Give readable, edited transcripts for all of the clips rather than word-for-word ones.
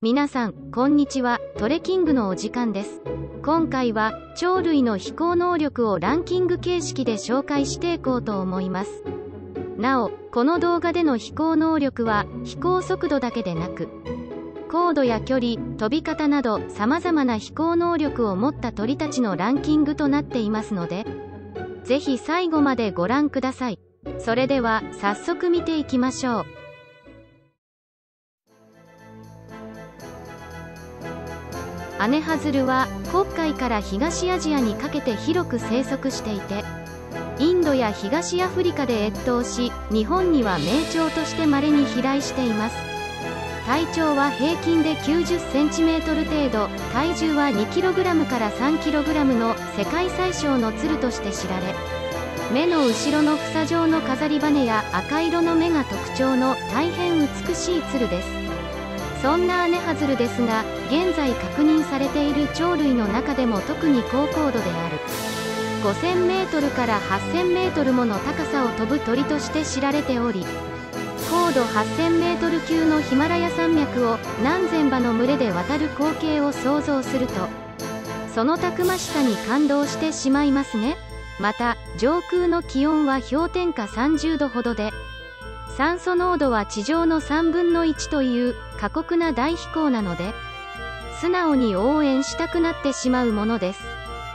皆さん、こんにちは。トレキングのお時間です。今回は、鳥類の飛行能力をランキング形式で紹介していこうと思います。なお、この動画での飛行能力は、飛行速度だけでなく、高度や距離、飛び方など、様々な飛行能力を持った鳥たちのランキングとなっていますので、ぜひ最後までご覧ください。それでは、早速見ていきましょう。アネハズルは黒海から東アジアにかけて広く生息していて、インドや東アフリカで越冬し、日本には明鳥として稀に飛来しています。体長は平均で90センチメートル程度、体重は2キログラムから3キログラムの世界最小の鶴として知られ、目の後ろの房状の飾り羽や赤色の目が特徴の大変美しい鶴です。そんなアネハズルですが、現在確認されている鳥類の中でも特に高高度である5000メートルから8000メートルもの高さを飛ぶ鳥として知られており、高度8000メートル級のヒマラヤ山脈を何千羽の群れで渡る光景を想像すると、そのたくましさに感動してしまいますね。また、上空の気温は氷点下30度ほどで、酸素濃度は地上の3分の1という過酷な大飛行なので、素直に応援したくなってしまうものです。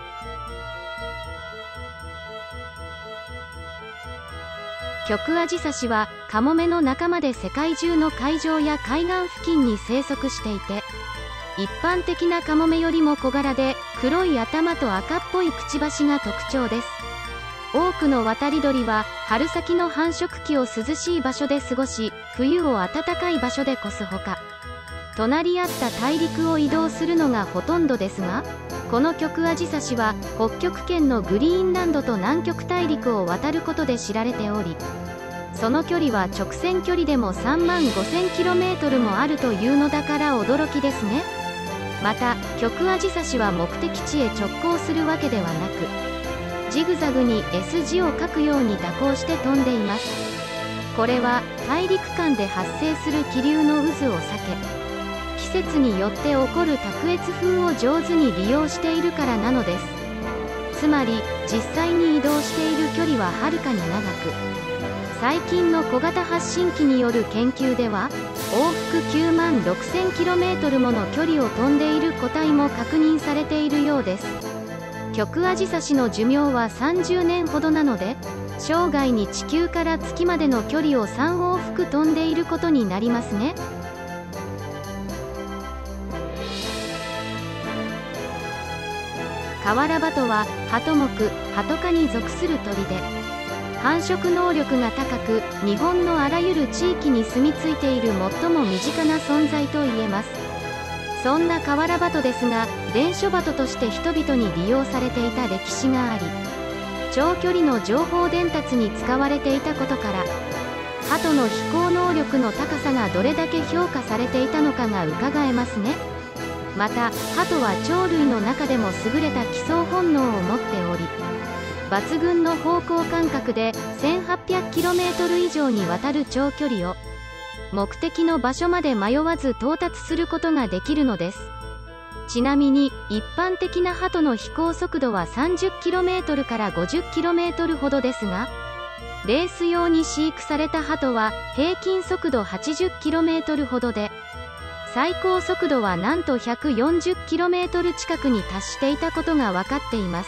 キョクアジサシはカモメの仲間で世界中の海上や海岸付近に生息していて、一般的なカモメよりも小柄で黒い頭と赤っぽいくちばしが特徴です。多くの渡り鳥は春先の繁殖期を涼しい場所で過ごし、冬を暖かい場所で越すほか、隣り合った大陸を移動するのがほとんどですが、このキョクアジサシは北極圏のグリーンランドと南極大陸を渡ることで知られており、その距離は直線距離でも3万5000キロメートルもあるというのだから驚きですね。また、キョクアジサシは目的地へ直行するわけではなく、ジグザグに S 字を描くように蛇行して飛んでいます。これは大陸間で発生する気流の渦を避け、季節によって起こる卓越風を上手に利用しているからなのです。つまり実際に移動している距離ははるかに長く、最近の小型発信機による研究では往復9万6000キロメートルもの距離を飛んでいる個体も確認されているようです。キョクアジサシの寿命は30年ほどなので、生涯に地球から月までの距離を3往復飛んでいることになりますね。カワラバトはハト目、ハト科に属する鳥で、繁殖能力が高く、日本のあらゆる地域に住み着いている最も身近な存在といえます。そんなカワラバトですが、伝書バトとして人々に利用されていた歴史があり、長距離の情報伝達に使われていたことから、ハトの飛行能力の高さがどれだけ評価されていたのかがうかがえますね。また、ハトは鳥類の中でも優れた帰巣本能を持っており、抜群の方向感覚で 1800km 以上にわたる長距離を目的の場所まで迷わず到達することができるのです。ちなみに一般的なハトの飛行速度は 30km から 50km ほどですが、レース用に飼育されたハトは平均速度 80km ほどで、最高速度はなんと 140km 近くに達していたことが分かっています。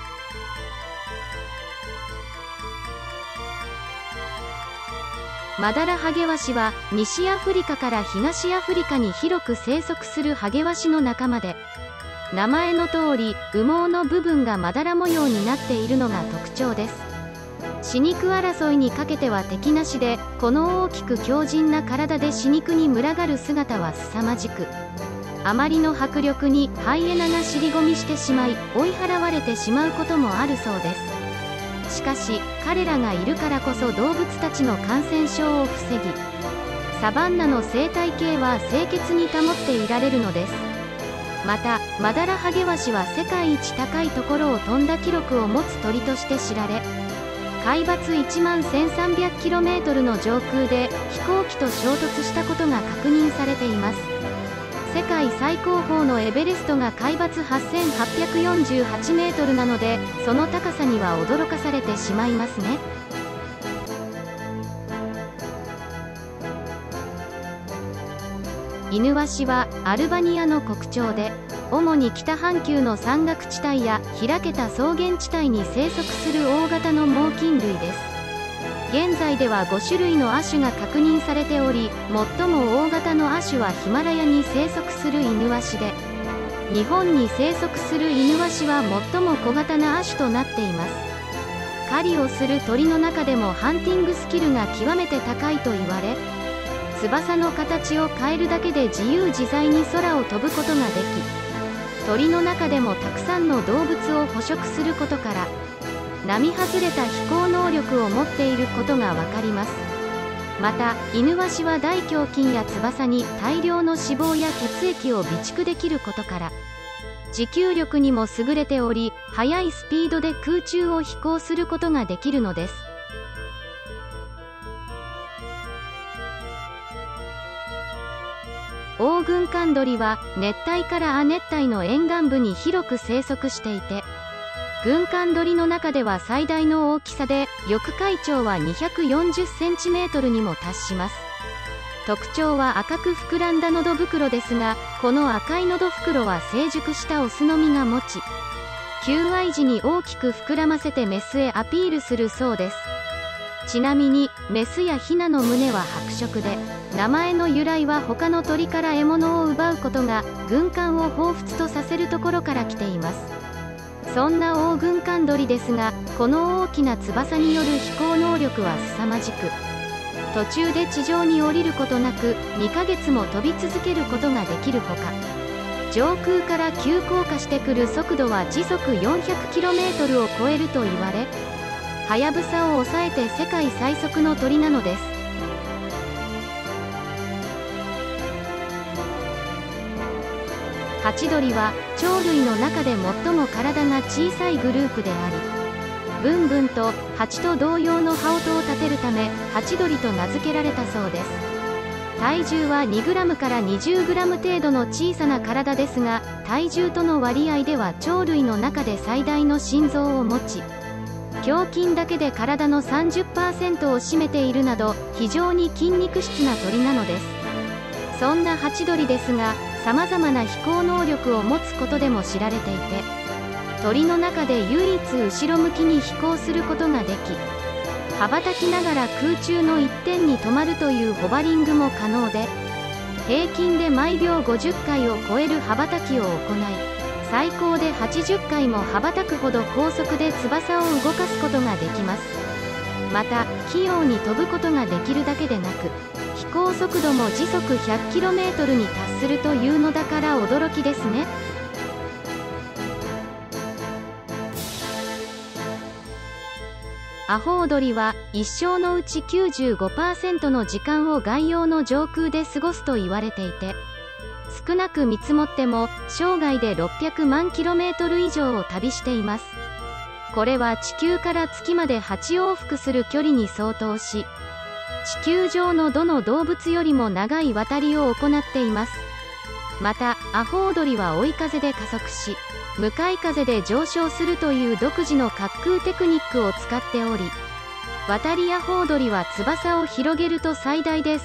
マダラハゲワシは西アフリカから東アフリカに広く生息するハゲワシの仲間で、名前の通り羽毛の部分がまだら模様になっているのが特徴です。死肉争いにかけては敵なしで、この大きく強靭な体で死肉に群がる姿は凄まじく、あまりの迫力にハイエナが尻込みしてしまい追い払われてしまうこともあるそうです。しかし彼らがいるからこそ動物たちの感染症を防ぎ、サバンナの生態系は清潔に保っていられるのです。また、マダラハゲワシは世界一高いところを飛んだ記録を持つ鳥として知られ、海抜1万 1300km の上空で飛行機と衝突したことが確認されています。 世界最高峰のエベレストが海抜8848メートルなので、その高さには驚かされてしまいますね。イヌワシはアルバニアの国鳥で、主に北半球の山岳地帯や開けた草原地帯に生息する大型の猛禽類です。現在では5種類の亜種が確認されており、最も大型の亜種はヒマラヤに生息するイヌワシで、日本に生息するイヌワシは最も小型な亜種となっています。狩りをする鳥の中でもハンティングスキルが極めて高いと言われ、翼の形を変えるだけで自由自在に空を飛ぶことができ、鳥の中でもたくさんの動物を捕食することから、並外れた飛行能力を持っていることがわかります。また、イヌワシは大胸筋や翼に大量の脂肪や血液を備蓄できることから、持久力にも優れており、速いスピードで空中を飛行することができるのです。オオグンカンドリは熱帯から亜熱帯の沿岸部に広く生息していて、グンカンドリの中では最大の大きさで、翼海長は240センチメートルにも達します。特徴は赤く膨らんだ喉袋ですが、この赤い喉袋は成熟したオスの実が持ち、求愛時に大きく膨らませてメスへアピールするそうです。ちなみに、メスやヒナの胸は白色で、名前の由来は他の鳥から獲物を奪うことが軍艦を彷彿とさせるところから来ています。そんなオオグンカンドリですが、この大きな翼による飛行能力は凄まじく、途中で地上に降りることなく2ヶ月も飛び続けることができるほか、上空から急降下してくる速度は時速 400km を超えると言われ、ハヤブサを抑えて世界最速の鳥なのです。ハチドリは鳥類の中で最も体が小さいグループであり、ブンブンとハチと同様の羽音を立てるためハチドリと名付けられたそうです。体重は 2g から 20g 程度の小さな体ですが、体重との割合では鳥類の中で最大の心臓を持ち、胸筋だけで体の 30% を占めているなど、非常に筋肉質な鳥なのです。そんなハチドリですが、さまざまな飛行能力を持つことでも知られていて、鳥の中で唯一後ろ向きに飛行することができ、羽ばたきながら空中の一点に止まるというホバリングも可能で、平均で毎秒50回を超える羽ばたきを行い、最高で80回も羽ばたくほど高速で翼を動かすことができます。また、器用に飛ぶことができるだけでなく、飛行速度も時速 100km に達するというのだから驚きですね。アホウドリは一生のうち 95% の時間を外洋の上空で過ごすと言われていて、少なく見積もっても生涯で600万 km 以上を旅しています。これは地球から月まで8往復する距離に相当し、地球上のどの動物よりも長い渡りを行っています。また、アホウドリは追い風で加速し、向かい風で上昇するという独自の滑空テクニックを使っており、渡りアホウドリは翼を広げると最大で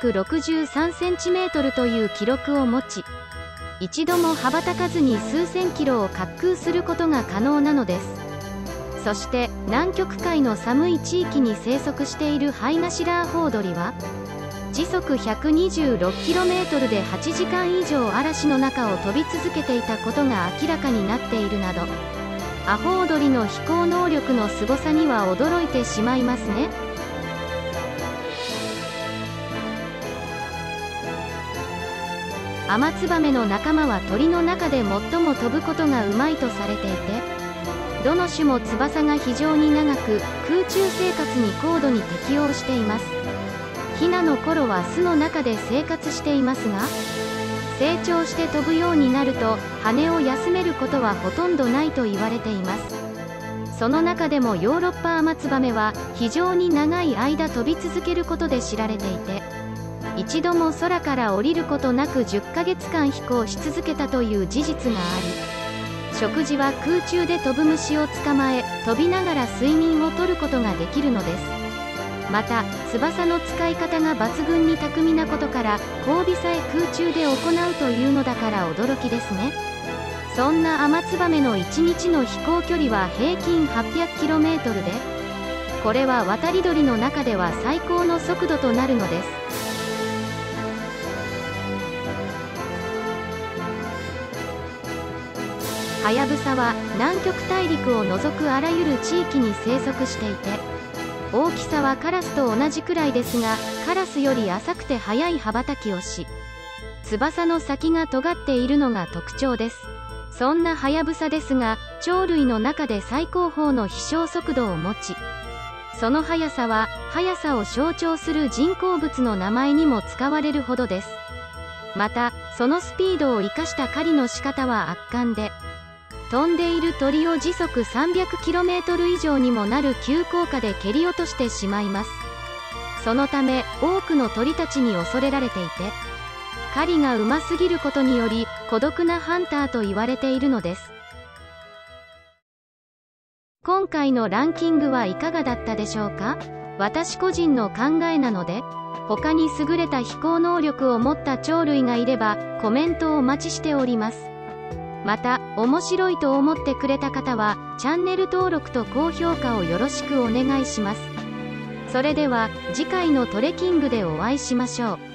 363cm という記録を持ち、一度も羽ばたかずに数千キロを滑空することが可能なのです。そして南極海の寒い地域に生息しているハイナシラアホウドリは時速 126km で8時間以上嵐の中を飛び続けていたことが明らかになっているなど、アホウドリの飛行能力の凄さには驚いてしまいますね。アマツバメの仲間は鳥の中で最も飛ぶことがうまいとされていて、どの種も翼が非常に長く、空中生活に高度に適応しています。ヒナの頃は巣の中で生活していますが、成長して飛ぶようになると羽を休めることはほとんどないと言われています。その中でもヨーロッパアマツバメは非常に長い間飛び続けることで知られていて、1 一度も空から降りることなく10ヶ月間飛行し続けたという事実があり、食事は空中で飛ぶ虫を捕まえ、飛びながら睡眠をとることができるのです。また翼の使い方が抜群に巧みなことから、交尾さえ空中で行うというのだから驚きですね。そんなアマツバメの1日の飛行距離は平均 800km で、これは渡り鳥の中では最高の速度となるのです。ハヤブサは南極大陸を除くあらゆる地域に生息していて、大きさはカラスと同じくらいですが、カラスより浅くて速い羽ばたきをし、翼の先が尖っているのが特徴です。そんなハヤブサですが、鳥類の中で最高峰の飛翔速度を持ち、その速さは速さを象徴する人工物の名前にも使われるほどです。またそのスピードを生かした狩りの仕方は圧巻で、飛んでいる鳥を時速 300km 以上にもなる急降下で蹴り落としてしまいます。そのため多くの鳥たちに恐れられていて、狩りがうますぎることにより孤独なハンターと言われているのです。今回のランキングはいかがだったでしょうか。私個人の考えなので、他に優れた飛行能力を持った鳥類がいればコメントをお待ちしております。また面白いと思ってくれた方はチャンネル登録と高評価をよろしくお願いします。それでは次回のトレキングでお会いしましょう。